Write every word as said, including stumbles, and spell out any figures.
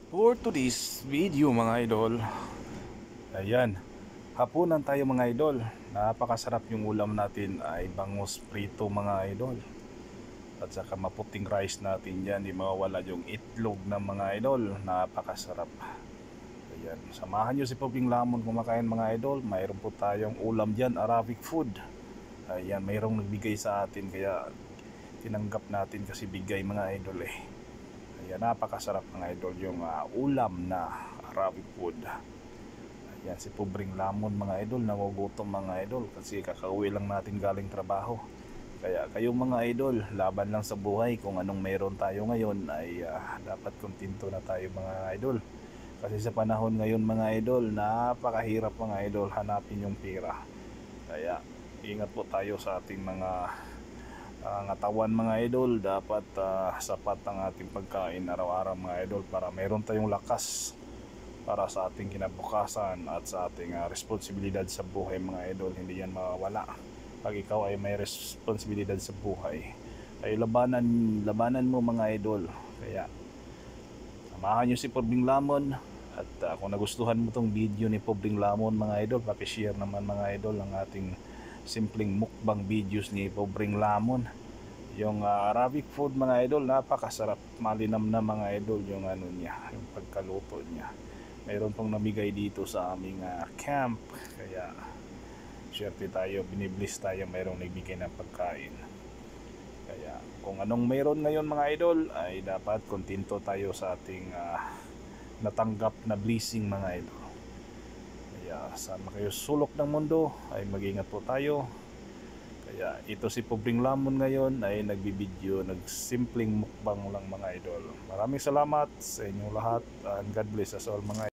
For today's video mga idol, ayan, hapunan tayo mga idol. Napakasarap yung ulam natin ay bangus prito mga idol. At saka maputing rice natin yan, di mawawala yung itlog ng mga idol. Napakasarap. Ayan, samahan nyo si Poping Lamon kumakain mga idol. Mayroon po tayong ulam dyan, Arabic food. Ayan, mayroong nagbigay sa atin kaya tinanggap natin kasi bigay mga idol eh. Ayan, napakasarap mga idol yung uh, ulam na Arabic food. Ayan, si Pobring Lamon mga idol, nagugutom mga idol kasi kakauwi lang natin galing trabaho. Kaya kayong mga idol, laban lang sa buhay. Kung anong meron tayo ngayon ay uh, dapat kontento na tayo mga idol. Kasi sa panahon ngayon mga idol, napakahirap mga idol hanapin yung pera. Kaya ingat po tayo sa ating mga ang katawan mga idol. Dapat uh, sapat ang ating pagkain araw-araw mga idol para mayroon tayong lakas para sa ating kinabukasan at sa ating uh, responsibilidad sa buhay mga idol. Hindi yan mawawala. Pag ikaw ay may responsibilidad sa buhay ay labanan, labanan mo mga idol. Kaya samahan nyo si Pobring Lamon. At uh, kung nagustuhan mo tong video ni Pobring Lamon mga idol, pakishare naman mga idol ang ating simpleng mukbang videos ni Pobring Lamon. Yung uh, Arabic food mga idol, napakasarap, malinam na mga idol yung ano niya, yung pagkaluto niya. Mayroon pong namigay dito sa aming uh, camp, kaya syerte tayo, binibliss tayo, mayroong nagbigay ng pagkain. Kaya kung anong mayroon ngayon mga idol ay dapat kontento tayo sa ating uh, natanggap na blessing mga idol. Kaya sama kayo sulok ng mundo ay mag-ingat po tayo. Kaya ito si Pobring Lamon ngayon ay nagbibideo, nagsimpleng mukbang lang mga idol. Maraming salamat sa inyong lahat and God bless us all mga idol.